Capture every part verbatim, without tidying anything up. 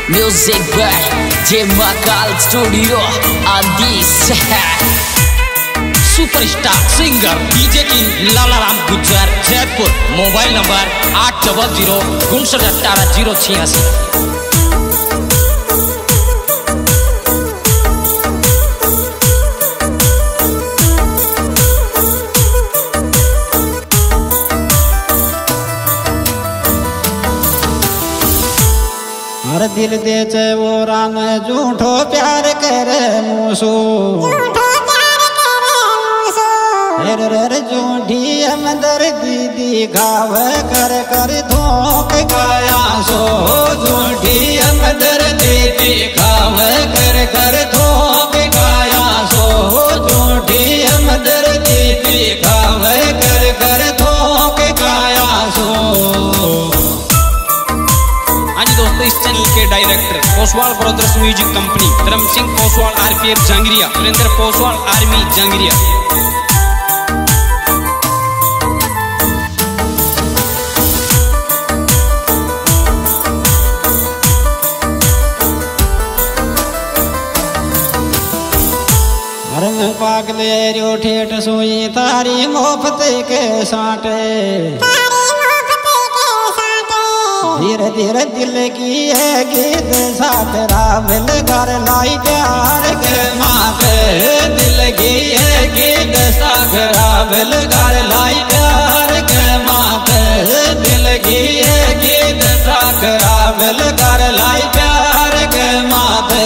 Music by J Makal Studio on this superstar singer DJ king Lala Ram Gujjar Jaipur. Mobile number आठ double zero उनसठ अठारह zero छियासी। हर दिल दे चे वो रान झूठो प्यार करे मूसो हेर हेर झूठी हमदर दीदी गाव कर कर धोख गाया सो झूठी हमदर दीदी गाव कर कर धोख गाया सो झूठी हमदर दीदी गाव कर कर धोख गाया सो। दोस्तों, इस चैनल के director Poswal brothers music company, Dharam Singh Poswal RPF Jangaria, Surendra Poswal army Jangaria. हरम पागले रो ठेठ सोई तारी मोफत के साटे धीरे धीरे दिल की है गीत साथ रावल घर लाई प्यार के माथे दिल की है गीत साथ रावल घर लाई प्यार के माथे दिल की है गीत साथ रावल घर लाई प्यार के माथे।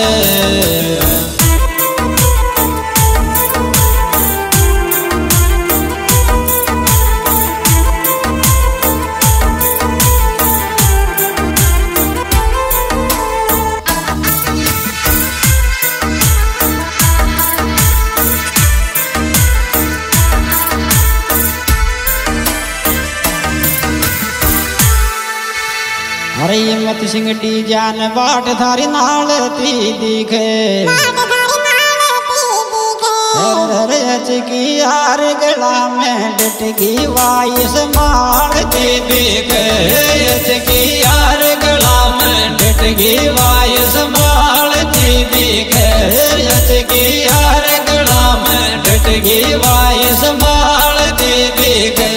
अरे हिम्मत सिंह डी जान बाट थारी नाल ती दिखे की यार गला में डटकी वाइस मार ती दिखे की यार गला में डटकी वाइस मार ती दिखे की यार गला में डटकी वाइस मार ती दिखे।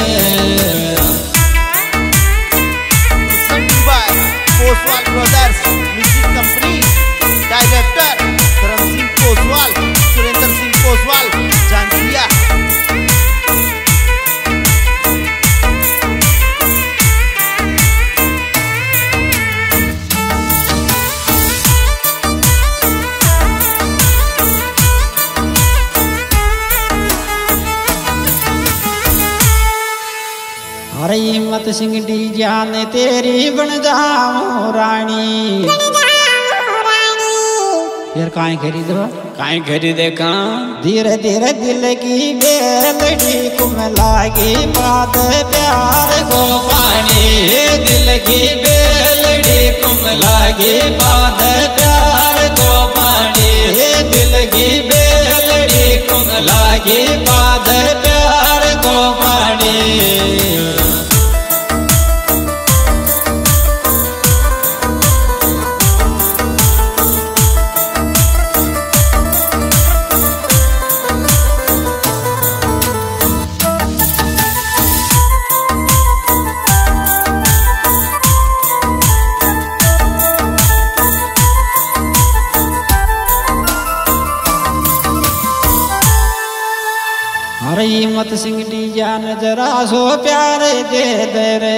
Poswal brothers music company, director Dharam Singh Poswal, Surendra Singh Poswal जंगरिया। अरे हिम्मत सिंह डी जान तेरी बन जाऊं रानी यार काहे खरीदो काहे खरीदे का धीरे धीरे दिल की बेलड़ी कुम लागी बात प्यार को पानी दिल की बेलड़ी कुम लागी बात प्यार को पानी दिल की बेलड़ी कुम लागी बात प्यार को पानी। अरे हिम्मत सिंह डी जान जरा सो प्यार दे दे रे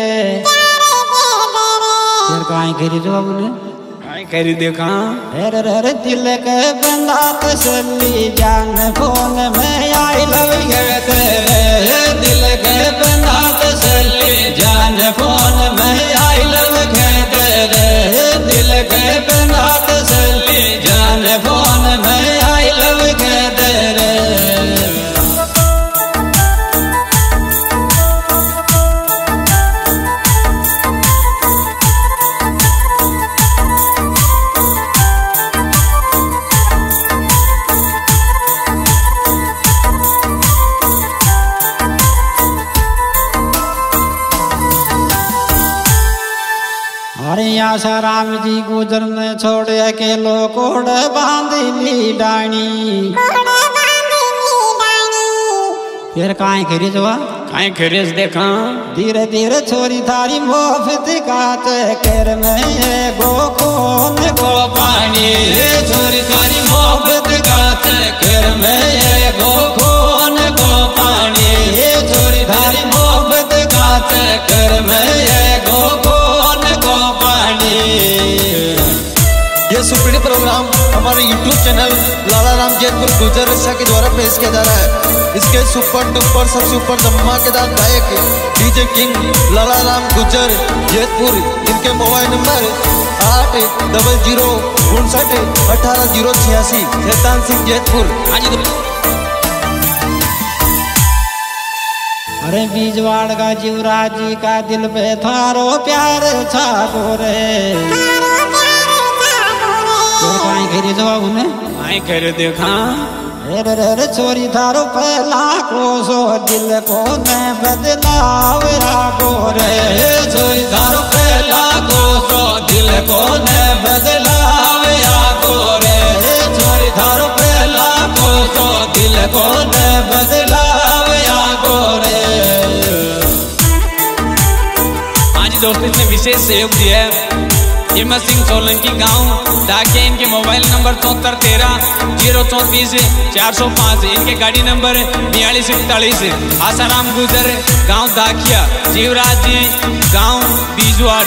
यार काहे खरीदो आपने काहे खरीदे का हेर हेर दिल के बंदा तसल्ली जान फोन में आई लव यू तेरे दिल के बंदा तसल्ली जान फोन में आई लव यू तेरे दिल के बंदा तसल्ली जान फोन में आई लव यू तेरे। आसाराम जी गुजर ने छोड़ अकेलो कोड़ बांधली डाणी फिर काई करी जवा काई खरीस देखा धीरे धीरे छोरी थारी मोफत का चक्कर में गो कौन गो पानी छोरी थारी मोफत का चक्कर में गो कौन गो पानी छोरी थारी मोफत का चक्कर में गो कौन गो पानी। ये सुपीढ़ी प्रोग्राम हमारे यूट्यूब चैनल लाला राम जैतपुर गुजर रक्षा के द्वारा पेश किया जा रहा है। इसके सुपर डुपर सबसे ऊपर धमाकेदार गायक डीजे किंग लाला राम गुजर जैतपुर, इनके मोबाइल नंबर आठ डबल जीरो उनसठ अठारह जीरो छियासी, शैतान सिंह जैतपुर। अरे बीजवाड़ का जीवराज जी का दिल पे थारो प्यार छापो रे काई करे जवाब उन्हें काई करे देखा रे रे रे छोरी थारो पहला को सो दिल को मैं बदलाव राखो रे छोरी थारो पहला को सो दिल को मैं बदलाव राखो रे छोरी थारो पहला को सो दिल को मैं बदलाव राखो रे। आज दोस्तों इसने विशेष सहयोग दिया है हिम्मत सिंह सोलंकी गांव डाकिया, इनके मोबाइल नंबर चौहत्तर तेरह जीरो चौंतीस चार सौ पाँच, इनके गाड़ी नंबर बयालीस इकतालीस। आसाराम गुजर गांव डाकिया, जीवराज जी गांव बीजवाड़।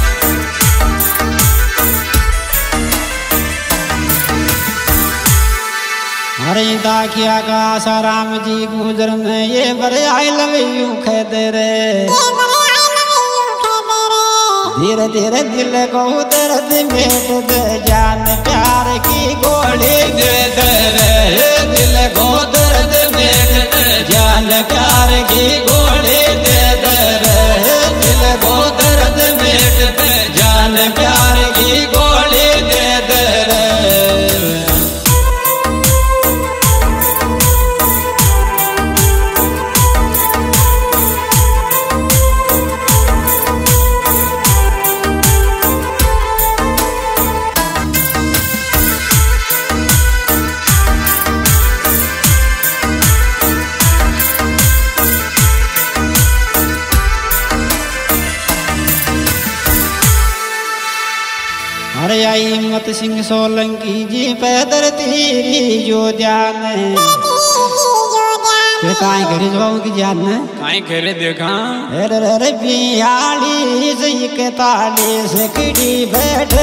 अरे डाकिया का आसाराम जी गुजर में ये बड़े आई लव यू कह दे रे धीरे धीरे दिल को दर्द मेट दे जान प्यार की गोली दे दे रे दिल को दर्द मेट दे जान प्यार की गोली दे दे रे दिल को दर्द मेट दे जान प्यार की गोली दे दे रे। अरे आई हिम्मत सिंह सोलंकी जी पैदर तीरी जो ध्यान काई करे जवाब की जान काई करे देखा अरे रे बियालीस इकतालीस किडी बैठ